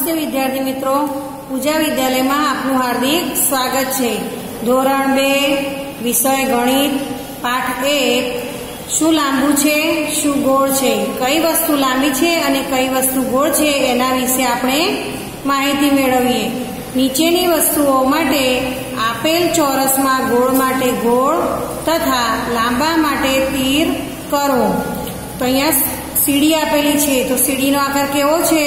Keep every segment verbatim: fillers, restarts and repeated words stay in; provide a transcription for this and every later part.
नमस्ते विद्यार्थी मित्रों, पूजा विद्यालय में आपनु हार्दिक स्वागत है। धोरण बे विषय गणित पाठ एक शू लांबू छे शू गोल छे, कई वस्तु लांबी छे अने कई वस्तु गोल छे एना विषे आपणे माहिती मेळवीए। नीचेनी वस्तुओं माटे आपेल चौरस में गोल माटे गोल तथा लांबा माटे तीर करो। तो अहींया सीढ़ी आपेली छे तो सीढ़ी नो आकार केवो छे?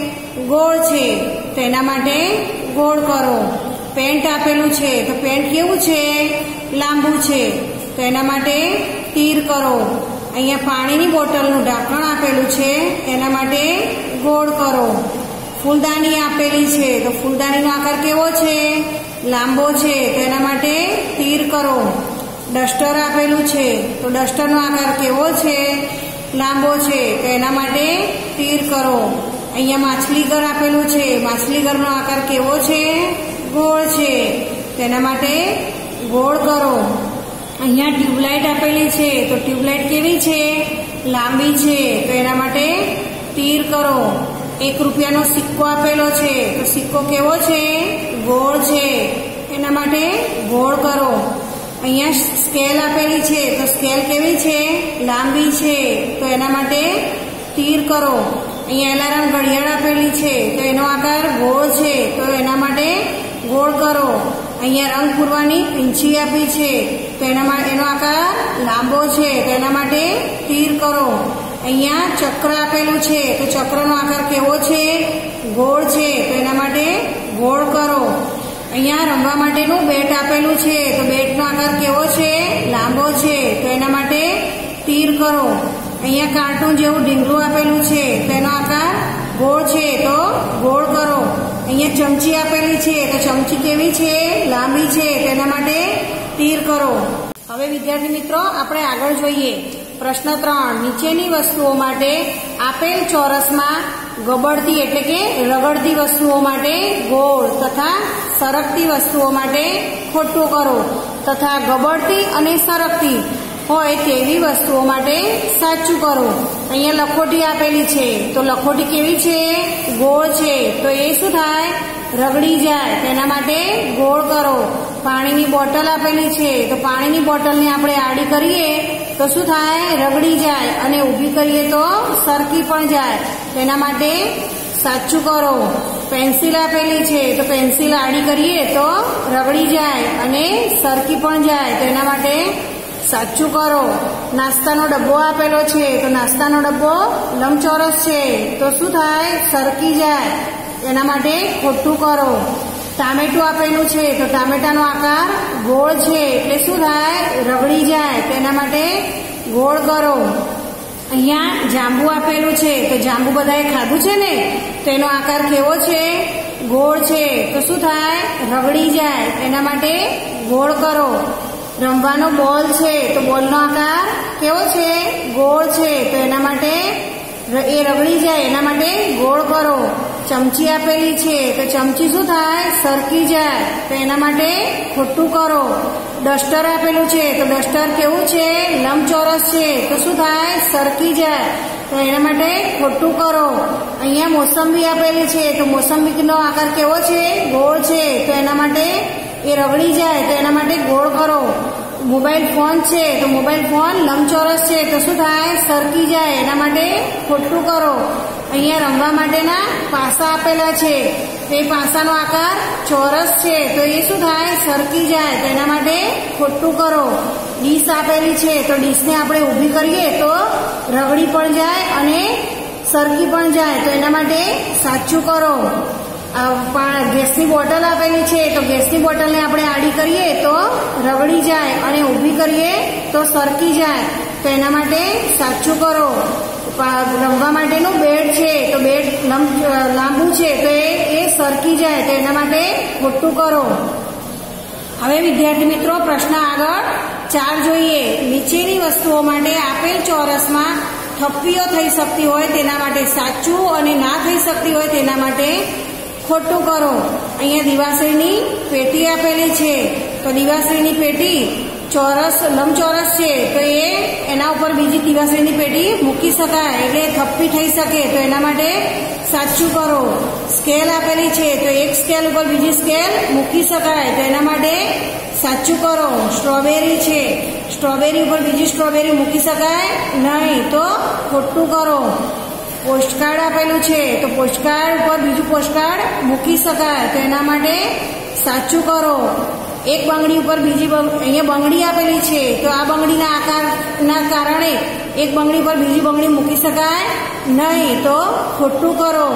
गोल छे, तो एना माटे गोल करो। पेंट आपेलू छे तो पेंट केवुं छे? लांबू छे, तो एना माटे तीर करो। अहींया पाणीनी बोટલનું ઢાંકણ आपेલું छे एना माटे गोल करो। फूलदानी आपेली छे तो फूलदानीनो आकार केवो छे? लांबो छे, तो एना माटे तीर करो। डस्टर आपेलू छे तो डस्टरनो आकार केवो छे? लांबो छे, तो एना माटे तीर करो। अहींया माछलीघर आपेलू छे, माछलीघरनो आकार केवो छे? गोल छे, तो एना माटे गोल करो। अहींया ट्यूबलाइट आपेली छे तो ट्यूबलाइट केवी छे? लांबी छे, तो एना माटे तीर करो। एक रुपयानो सिक्को आपेलो छे तो सिक्को केवो छे? गोल छे, एना माटे गोल करो। अहींया स्केल आपेली छे तो स्केल केवी छे? लांबी छे, तो एना माटे तीर करो। अहींया अलार्म घड़ियाळ आपेली छे तो एनो आकार गोल छे, तो एना माटे गोल करो। अहींया रंग पूरवानी पींછી आपी छे तो एना माटे एनो आकार लांबो छे, तो एना माटे तीर करो। अहींया चक्र आपेलू छे तो चक्रनो आकार केवो छे? गोल छे, तो एना माटे गोल करो। अहींया रमवा माटेनुं बेट आपेलू छे तो बेटनो आकार केवो छे? लांबो छे, तो एना माटे तीर करो। अहींया कार्टून जेवुं ढींगલું आपेलू छे तेनो आकार गोल छे, तो गोल करो। अहींया चमची आपेली छे तो चमची केवी छे? लांबी छे, तेना माटे तीर करो। हवे विद्यार्थी मित्रों आपणे आगळ जोईए। प्रश्न त्रण नीचेनी वस्तुओं माटे आपेल चौरस में गबड़ती एटले के रगड़ती वस्तुओं माटे गोल तथा सरकती वस्तुओं माटे खोटुं करो तथा गबड़ती अने सरकती होय तेवी वस्तुओं माटे साचुं करो। अहींया लखोटी आपेली छे तो लखोटी केवी छे? गोल छे, तो ए शुं थाय? रगड़ी जाए, तेना माटे गोल करो। पाणीनी बोटल आपेली छे तो पाणीनी बोटलने आपणे आडी करीए तो शुं थाय? रगड़ी जाए अने ऊभी करीए तो सरकी पण जाए, तेना माटे साचुं करो। पेन्सिल आपेली छे तो पेन्सिल आडी करीए तो रगड़ी जाए अने सरकी पण जाए, तेना माटे साचुं करो। नाસ્તાનો ડબ્બો आपेलो छे तो नाસ્તાનો डब्बो लंबचोरस छे तो शुं थाय? सरकी जाए, एना माटे खोटुं करो। टामेटું आपेલું छे तो टामेटाનો आकार गोल छे એટલે શું થાય? રગડી જાય, તેના માટે ગોળ કરો। અહીંયા જાંબુ આપેલું છે તો જાંબુ બધાએ ખાધું છે ને, તો એનો આકાર કેવો છે? ગોળ છે, તો શું થાય? રગડી જાય, એના માટે ગોળ કરો। રમવાનો બોલ છે તો બોલનો આકાર કેવો છે? ગોળ છે, તો એના માટે એ રગડી જાય એના માટે ગોળ કરો। चमची आपेली छे तो चमची शुं थाय? सरकी जाए, तो एना माटे खोटुं करो। डस्टर आपेलू छे तो डस्टर केवुं छे? लंबचोरस छे, तो शुं थाय? सरकी जाए, तो एना माटे खोटुं करो। अहींया मोसंबी आपेली छे तो मोसंबीनो आकार केवो छे? गोल छे, तो एना माटे ए रगड़ी जाए, तो एना माटे गोल करो। मोबाइल फोन छे तो मोबाइल फोन लंबचोरस छे तो शुं थाय? सरकी जाए, एना माटे खोटुं करो। अहींया रमवा माटेना पासा आपेला छे तो ए पासानो आकार चौरस छे तो ए शुं थाय? सरकी जाए, तो एना माटे खोटुं करो। डीश आपेली छे तो डीशने आपणे ऊभी करीए तो रगड़ी पण जाए अने सरकी पण जाए, तो एना माटे साचुं करो। गैसनी बोटल आपेली छे तो गैसनी बोटलने आपणे आडी करीए तो रगड़ी जाए अने ऊभी करीए तो सरकी जाए, तो एना माटे साचुं करो। रमवा माटेनुं बेट छे तो बेट लांबू छे तो ए सरकी जाए, तो एना माटे खोटुं करो। हवे विद्यार्थी मित्रों प्रश्न आगळ चार जोईए। नीचेनी वस्तुओं माटे आपेल चौरस में थप्पीओ थई शकती होय तेना माटे साचुं अने ना थई शकती होय तेना माटे खोटुं करो। अहींया दिवासळीनी पेटी आपेली छे तो दिवासळीनी पेटी ચોરસ લંબચોરસ છે તો એ એના ઉપર બીજી દિવાસળીની પેટી મૂકી શકાય એટલે થપ્પી થઈ શકે તો એના માટે સાચું કરો. સ્કેલ આપેલી છે તો એક સ્કેલ ઉપર બીજી સ્કેલ મૂકી શકાય તો એના માટે સાચું કરો. સ્ટ્રોબેરી છે, સ્ટ્રોબેરી ઉપર બીજી સ્ટ્રોબેરી મૂકી શકાય નહીં તો ખોટું કરો. પોસ્ટકાર્ડ આપેલું છે તો પોસ્ટકાર્ડ ઉપર બીજું પોસ્ટકાર્ડ મૂકી શકાય તો એના માટે સાચું કરો. એક બંગડી ઉપર બીજી અહીંયા બંગડી આપેલી છે તો આ બંગડીના આકારના કારણે એક બંગડી પર બીજી બંગડી મૂકી શકાય નહીં તો ખોટું કરો.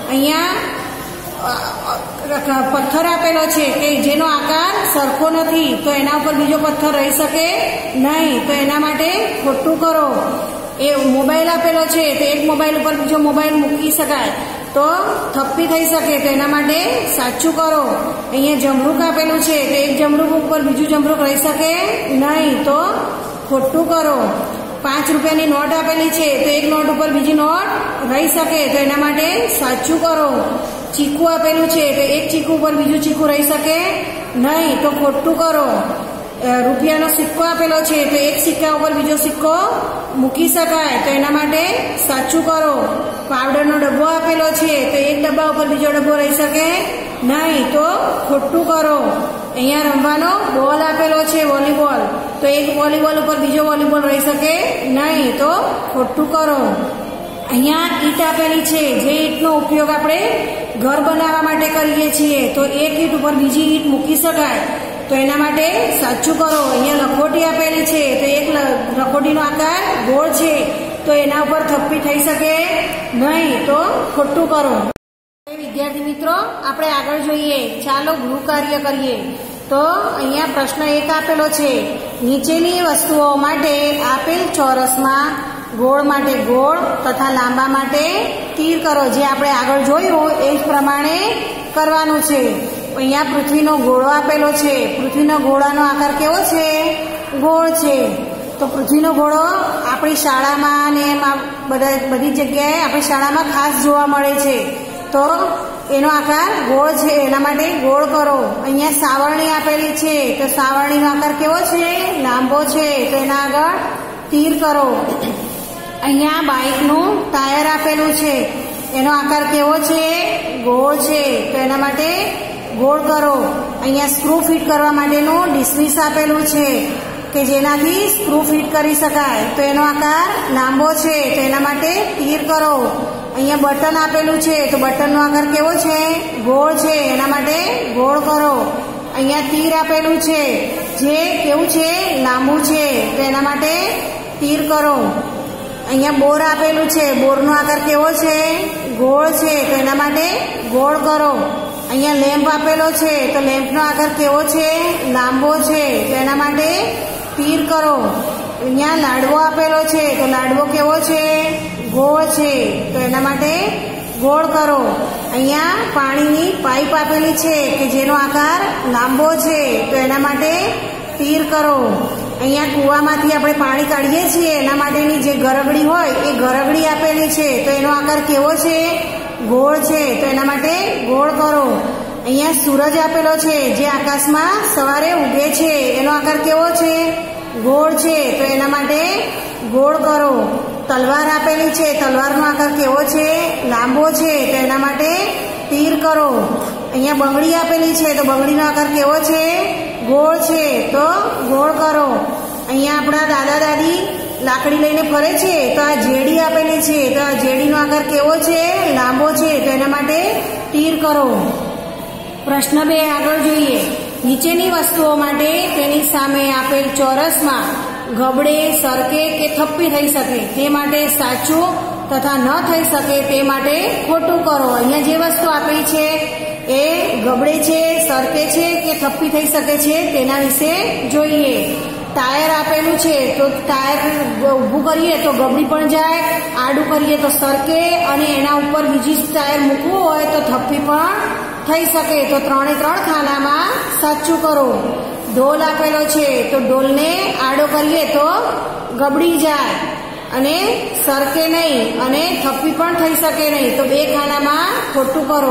અહીંયા પથ્થર આપેલો છે કે જેનો આકાર સરખો નથી તો એના ઉપર બીજો પથ્થર રહી શકે નહીં તો એના માટે ખોટું કરો. એ મોબાઈલ આપેલો છે તો એક મોબાઈલ ઉપર બીજો મોબાઈલ મૂકી શકાય તો થપ્પી થઈ શકે તો એના માટે સાચું કરો. અહીંયા જમરૂક આપેલું છે તો એક જમરૂક ઉપર બીજું જમરૂક રહી શકે નહીં તો ખોટું કરો. પાંચ રૂપિયાની નોટ આપેલી છે તો એક નોટ ઉપર બીજી નોટ રહી શકે તો એના માટે સાચું કરો. ચીકુ આપેલું છે તો એક ચીકુ ઉપર બીજું ચીકુ રહી શકે નહીં તો ખોટું કરો. રૂપિયાનો સિક્કો આપેલો છે તો એક સિક્કા ઉપર બીજો સિક્કો મૂકી શકાય તો એના માટે સાચું કરો. પાવડરનો ડબ્બો આપેલો છે તો એક ડબ્બા ઉપર બીજો ડબ્બો રહી શકે નહીં તો ખોટું કરો. અહીંયા રમવાનો બોલ આપેલો છે વોલીબોલ તો એક વોલીબોલ ઉપર બીજો વોલીબોલ રહી શકે નહીં તો ખોટું કરો. અહીંયા ઈંટ આપેલી છે જે ઈંટનો ઉપયોગ આપણે ઘર બનાવવા માટે કરીએ છીએ તો એક ઈંટ ઉપર બીજી ઈંટ મૂકી શકાય તો એના માટે સાચું કરો. અહીંયા લખોટી આપેલી છે તો એક લખોટીનો આકાર ગોળ છે તો એના ઉપર થપ્પી થઈ શકે નહીં તો ખોટું કરો. વિદ્યાર્થી મિત્રો આપણે આગળ જોઈએ. ચાલો ગૃહ કાર્ય કરીએ. તો અહીંયા પ્રશ્ન એક આપેલો છે, નીચેની વસ્તુઓ માટે આપેલ ચોરસમાં ગોળ માટે ગોળ તથા લાંબા માટે તીર કરો. જે આપણે આગળ જોયું એ જ પ્રમાણે કરવાનું છે. અહીંયા પૃથ્વીનો ગોળો આપેલો છે. પૃથ્વીનો ગોળાનો આકાર કેવો છે? ગોળ છે. તો પૃથ્વીનો ગોળો આપણી શાળામાં ને એમાં બધા બધી જગ્યાએ આપણી શાળામાં ખાસ જોવા મળે છે તો એનો આકાર ગોળ છે એના માટે ગોળ કરો. અહીંયા સાવરણી આપેલી છે તો સાવરણીનો આકાર કેવો છે? લાંબો છે તો એના આગળ તીર કરો. અહીંયા બાઇકનું ટાયર આપેલું છે એનો આકાર કેવો છે? ગોળ છે તો એના માટે ગોળ કરો. અહીંયા સ્ક્રૂ ફિટ કરવા માટેનું ડિસ્મિસ આપેલું છે કે જેનાથી સ્ક્રૂ ફિટ કરી શકાય તો એનો આકાર લાંબો છે તો એના માટે તીર કરો. અહીંયા બટન આપેલું છે તો બટનનો આકાર કેવો છે? ગોળ છે એના માટે ગોળ કરો. અહીંયા તીર આપેલું છે જે કેવું છે? લાંબુ છે તો એના માટે તીર કરો. અહીંયા બોર આપેલું છે, બોરનો આકાર કેવો છે? ગોળ છે તો એના માટે ગોળ કરો. અહીંયા લેમ્પ આપેલો છે તો લેમ્પનો આકાર કેવો છે? લાંબો છે તો એના માટે તીર કરો. અહીંયા લાડવો આપેલો છે તો લાડવો કેવો છે? ગોળ છે તો એના માટે ગોળ કરો. અહીંયા પાણીની પાઇપ આપેલી છે કે જેનો આકાર લાંબો છે તો એના માટે તીર કરો. અહીંયા કૂવામાંથી આપણે પાણી કાઢીએ છીએ એના માટેની જે ગરગડી હોય એ ગરગડી આપેલી છે તો એનો આકાર કેવો છે? ગોળ છે તો એના માટે ગોળ કરો. અહીંયા સૂરજ આપેલો છે જે આકાશમાં સવારે ઉગે છે એનો આકાર કેવો છે? ગોળ છે તો એના માટે ગોળ કરો. તલવાર આપેલી છે, તલવારનો આકાર કેવો છે? લાંબો છે તો એના માટે તીર કરો. અહીંયા બંગડી આપેલી છે તો બંગડીનો આકાર કેવો છે? ગોળ છે તો ગોળ કરો. અહીંયા આપણા દાદા દાદી લાકડી લઈને ફરે છે તો આ જેડી આપેલી છે તો આ જેડીનો આકાર કેવો છે? લાંબો છે તો એના માટે તીર કરો. પ્રશ્ન બે આગળ જોઈએ. નીચેની વસ્તુઓ માટે તેની સામે આપેલ ચોરસમાં ગબડે, સરકે કે થપ્પી થઈ શકે તે માટે સાચું તથા ન થઈ શકે તે માટે ખોટું કરો. અહીંયા જે વસ્તુ આપેલી છે એ ગબડે છે, સરકે છે કે થપ્પી થઈ શકે છે તેના વિશે જોઈએ. ટાયર આપેલું છે તો ટાયર ઊભું કરીએ તો ગબડી પણ જાય, આડું કરીએ તો સરકે અને એના ઉપર બીજી ટાયર મૂકવું હોય તો થપ્પી પણ થઈ શકે તો ત્રણે ત્રણ ખાનામાં સાચું કરો. ઢોલ આપેલો છે તો ઢોલને આડો કરીએ તો ગબડી જાય અને સરકે નહીં અને થપ્પી પણ થઈ શકે નહીં તો બે ખાનામાં ખોટું કરો.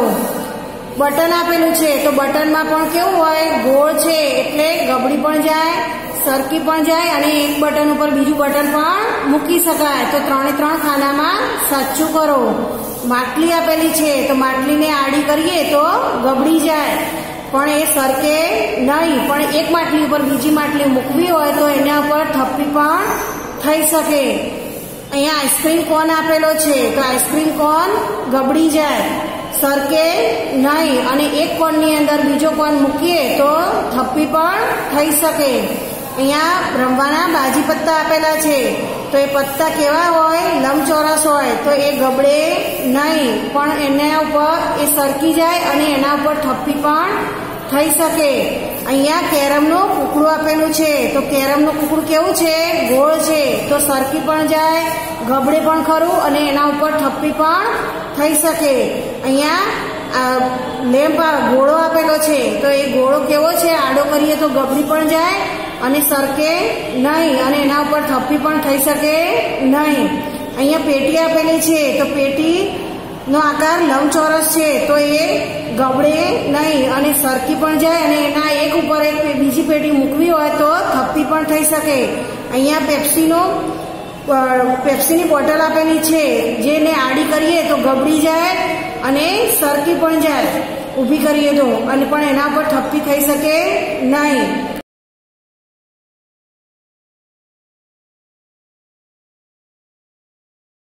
બટન આપેલું છે તો બટનમાં પણ કેવું હોય? ગોળ છે એટલે ગબડી પણ જાય, સરકી પણ જાય અને એક બટન ઉપર બીજું બટન પણ મૂકી શકાય. તો ત્રણે ત્રણ ખાનામાં સાચું કરો. માટલી આપેલી છે તો માટલીને આડી કરીએ તો ગબડી જાય પણ એ સરકે નહીં. પણ એક માટલી ઉપર બીજી માટલી મૂકવી હોય તો એના ઉપર થપ્પી પણ થઈ શકે. અહીંયા આઈસ્ક્રીમ કોન આપેલો છે તો આઈસ્ક્રીમ કોન ગબડી જાય, સરકે નહીં. અને એક કોનની અંદર બીજો કોન મૂકીએ તો થપ્પી પણ થઈ શકે. અહીંયા રમવાના બાજી પત્તા આપેલા છે તો એ પત્તા કેવા હોય? લંબચોરસ હોય તો એ ગબડે નહીં પણ એના ઉપર એ સરકી જાય અને એના ઉપર થપ્પી પણ થઈ શકે. અહીંયા કેરમનું કૂકડું આપેલું છે તો કેરમનું કૂકડું કેવું છે? ગોળ છે તો સરકી પણ જાય, ગબડે પણ ખરું અને એના ઉપર થપ્પી પણ થઈ શકે. અહીંયા લેમ્પ ગોળો આપેલો છે તો એ ગોળો કેવો છે? આડો કરીએ તો ગબડી પણ જાય અને સરકે નહીં અને એના ઉપર થપ્પી પણ થઈ શકે નહીં. અહીંયા પેટી આપેલી છે તો પેટી નો આકાર લંબચોરસ છે તો એ ગબડે નહીં અને સરકી પણ જાય અને એના એક ઉપર એક બીજી પેટી મૂકવી હોય તો થપ્પી પણ થઈ શકે. અહીંયા પેપ્સીનો પેપ્સીની બોટલ આપેલી છે જેને આડી કરીએ તો ગબડી જાય અને સરકી પણ જાય ઊભી કરીએ તો, અને પણ એના પર થપ્પી થઈ શકે નહીં.